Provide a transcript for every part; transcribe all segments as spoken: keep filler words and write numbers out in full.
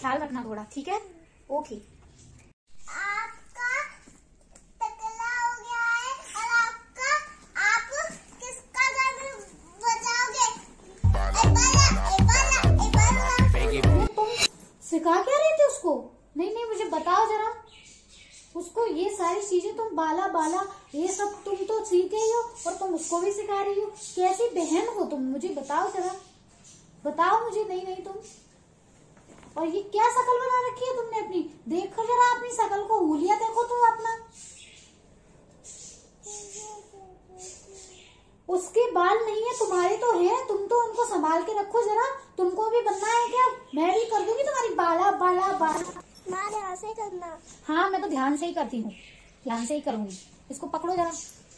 ख्याल रखना थोड़ा, ठीक है? ओके। आपका टकला हो गया है और आपका आप किसका गाना बजाओगे? ए बाला, ए बाला, ए बाला। तुम सिखा क्या रहे थे उसको? नहीं नहीं मुझे बताओ जरा, उसको ये सारी चीजें तुम बाला बाला ये सब तुम तो सीखे ही हो और तुम उसको भी सिखा रही हो। कैसी बहन हो तुम? मुझे बताओ जरा, बताओ मुझे। नहीं नहीं तुम, और ये क्या शकल बना रखी है तुमने अपनी? देखो जरा अपनी शकल को, हुलिया देखो तुम अपना। उसके बाल नहीं है, तुम्हारे तो हैं, तुम तो उनको संभाल के रखो जरा। तुमको भी बनना है क्या? मैं भी कर दूंगी तुम्हारी बाला बाला बाला। माँ ध्यान से करना। हाँ मैं तो ध्यान से ही करती हूँ, ध्यान से ही करूंगी। इसको पकड़ो जरा।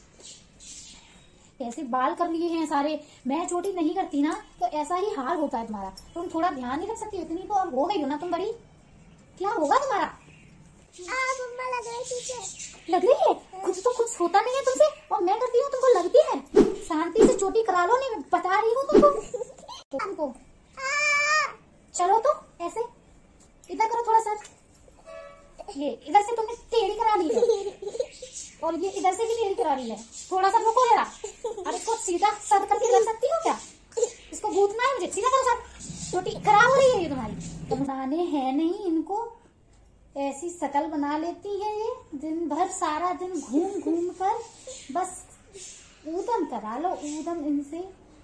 ऐसे बाल कर लिए हैं सारे। मैं छोटी नहीं करती ना तो ऐसा ही हाल होता है तुम्हारा। तुम थोड़ा ध्यान नहीं रख सकती? इतनी तो और हो गई हो ना तुम बड़ी। क्या होगा तुम्हारा? मम्मा लग रही थी। लग रही है? कुछ तो कुछ होता नहीं है तुमसे, और मैं करती हूँ तुमको लगती है। शांति से चोटी करा लो। नहीं मैं बता रही हूँ तुमको। तुमको चलो तो ऐसे इधर करो थोड़ा सा। ये इधर से तुमने टेढ़ी करा ली है और ये इधर से भी टेढ़ी करा ली है। थोड़ा सा रुको जरा। अब इसको सीधा सर करके रख सकती हो क्या? इसको गूंथना है मुझे। सीधा करो सर। छोटी खराब हो रही है ये तुम्हारी। तो बनाने हैं नहीं इनको, ऐसी शकल बना लेती है ये। दिन भर सारा दिन घूम घूम कर बस ऊधम करा लो, ऊधम इनसे।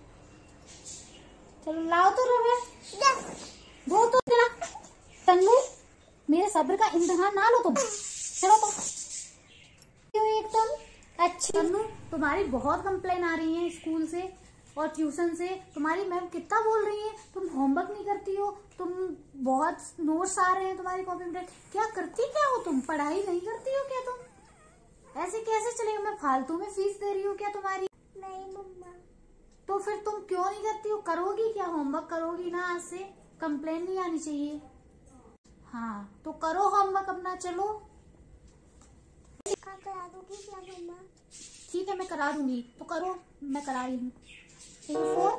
चलो लाओ तो रबर दो तो जरा। तन्नू मेरे सब्र का इम्तिहान ना लो तुम। चलो तो एकदम अच्छी। तन्नू तुम्हारी बहुत कंप्लेन आ रही है स्कूल से और ट्यूशन से। तुम्हारी मैम कितना बोल रही है, तुम होमवर्क नहीं करती हो, तुम बहुत नोट्स आ रहे हैं तुम्हारी कॉपी में। क्या करती क्या हो तुम? पढ़ाई नहीं करती हो क्या तुम? ऐसे कैसे चलेगा? मैं फालतू में फीस दे रही हूँ क्या तुम्हारी? नहीं मम्मा। तो फिर तुम क्यों नहीं करती हो? करोगी क्या? होमवर्क करोगी ना? आज से कंप्लेन नहीं आनी चाहिए। हाँ तो करो होमवर्क अपना। चलो करा दोगी क्या मम्मा? ठीक है मैं करा दूंगी, तो करो। मैं करा रही हूँ। A for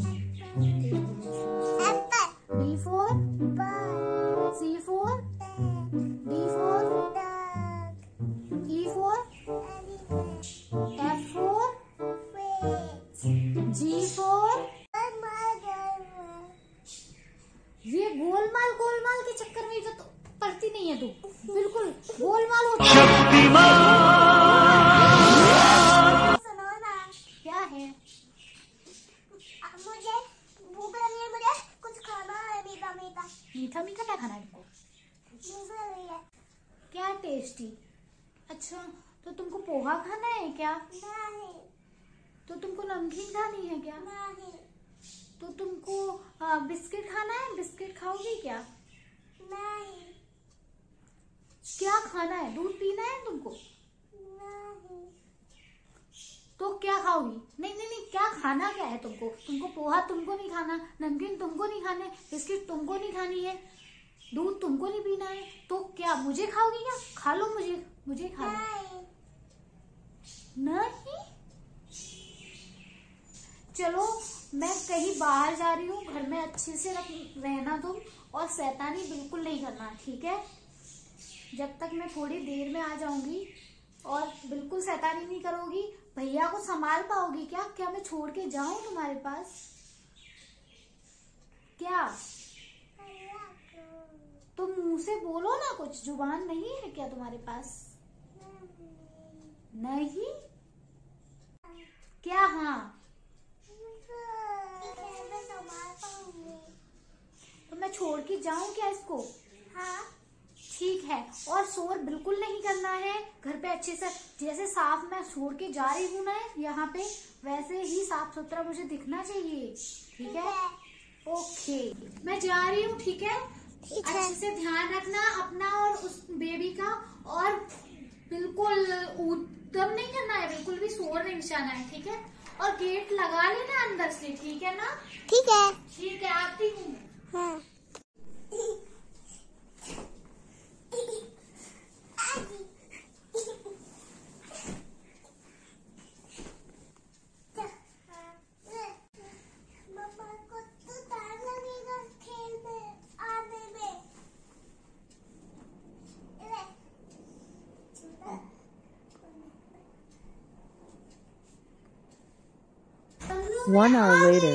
apple. B for ball. C for D for dog. E for elephant. F for fish. G for. मगर। ये गोलमाल गोलमाल के चक्कर में तो पढ़ती नहीं है तू। बिल्कुल गोलमाल होती है। सुनो ना। क्या है? मुझे भूख लगी है, मुझे कुछ खाना है मीठा मीठा। मीठा मीठा क्या खाना है तुमको? भूख लगी है। क्या टेस्टी? अच्छा तो तुमको पोहा खाना है क्या? नहीं। तो तुमको नमकीन खानी है क्या? नहीं। तो तुमको आ, बिस्किट खाना है? बिस्किट खाओगी क्या? नहीं। क्या खाना है? दूध पीना है तुमको? नहीं। तो क्या खाओगी? नहीं नहीं नहीं क्या खाना क्या है तुमको? तुमको पोहा तुमको नहीं खाना, नमकीन तुमको नहीं खाने, बिस्किट तुमको नहीं खानी है, दूध तुमको नहीं पीना है, तो क्या मुझे खाओगी क्या? खा लो मुझे, मुझे खा लो। नहीं। नहीं चलो मैं कहीं बाहर जा रही हूँ, घर में अच्छे से रख रहना तुम, और शैतानी बिल्कुल नहीं करना, ठीक है? जब तक मैं थोड़ी देर में आ जाऊंगी और बिल्कुल शैतानी नहीं करोगी। भैया को संभाल पाओगी क्या? क्या मैं छोड़ के जाऊं तुम्हारे पास? क्या तुम मुंह से बोलो ना, कुछ जुबान नहीं है क्या तुम्हारे पास? नहीं क्या? हाँ मैं संभाल पाऊंगी। तो मैं छोड़ के जाऊं क्या इसको? हाँ ठीक है, और शोर बिल्कुल नहीं करना है घर पे। अच्छे से जैसे साफ मैं छोड़ के जा रही हूँ ना यहाँ पे, वैसे ही साफ सुथरा मुझे दिखना चाहिए, ठीक है? ओके मैं जा रही हूँ, ठीक है? अच्छे से ध्यान रखना अपना और उस बेबी का, और बिल्कुल उद्यम नहीं करना है, बिल्कुल भी शोर नहीं मचाना है, ठीक है? और गेट लगा लेना अंदर से, ठीक है ना? ठीक है। ठीक है आती हूँ। हाँ। One hour later.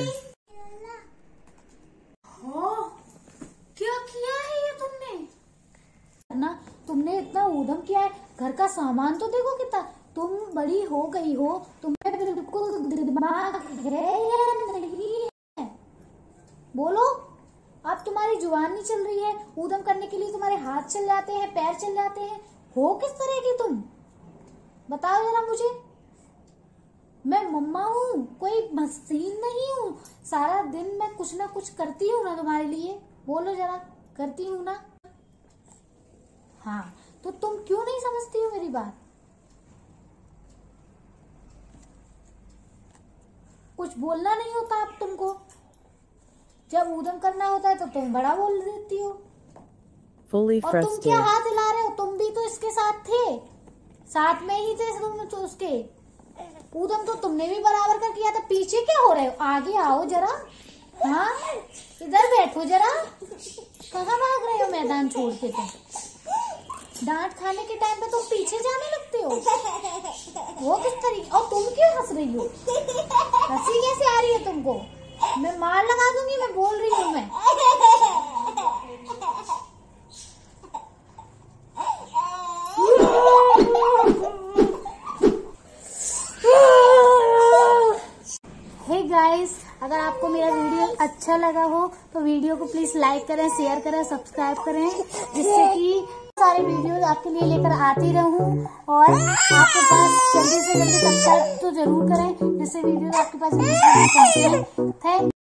हाँ, क्या किया है ये तुमने? ना तुमने इतना ऊधम किया है। घर का सामान तो देखो कितना। तुम बड़ी हो गई हो, तुम्हें बिल्कुल दिमाग है या नहीं है? बोलो, अब तुम्हारी जुबान नहीं चल रही है। ऊधम करने के लिए तुम्हारे हाथ चल जाते हैं, पैर चल जाते हैं। हो किस तरह की तुम? बताओ जरा मुझे। मैं मम्मा हूँ, कोई मशीन नहीं हूँ। सारा दिन मैं कुछ ना कुछ करती हूँ ना तुम्हारे लिए। बोलो जरा, करती हूँ ना? हाँ, तो तुम क्यों नहीं समझती हो मेरी बात? कुछ बोलना नहीं होता अब तुमको। जब ऊधम करना होता है तो तुम बड़ा बोल देती हो। Fully और तुम क्या frustrated. हाथ हिला रहे हो? तुम भी तो इसके साथ थे, साथ में ही थे तुम तो उसके। ऊधम तो तुमने भी बराबर का किया था। पीछे क्या हो रहे हो? आगे आओ जरा। हाँ, इधर बैठो जरा। कहाँ भाग रहे हो मैदान छोड़ के? तुम डांट खाने के टाइम पे तुम पीछे जाने लगते हो। वो किस तरीके? और तुम क्यों हंस रही हो? हंसी कैसे आ रही है तुमको? मैं मार लगा दूंगी। मैं बोल रही हूँ मैं। हे गाइस, अगर आपको मेरा वीडियो अच्छा लगा हो तो वीडियो को प्लीज लाइक करें, शेयर करें, सब्सक्राइब करें, जिससे कि सारे वीडियोस आपके लिए लेकर आती रहूं। और आपके पास जल्दी से जल्दी सब्सक्राइब तो जरूर करें, जिससे वीडियो आपके पास जल्दी से जल्दी पहुंचे। थैंक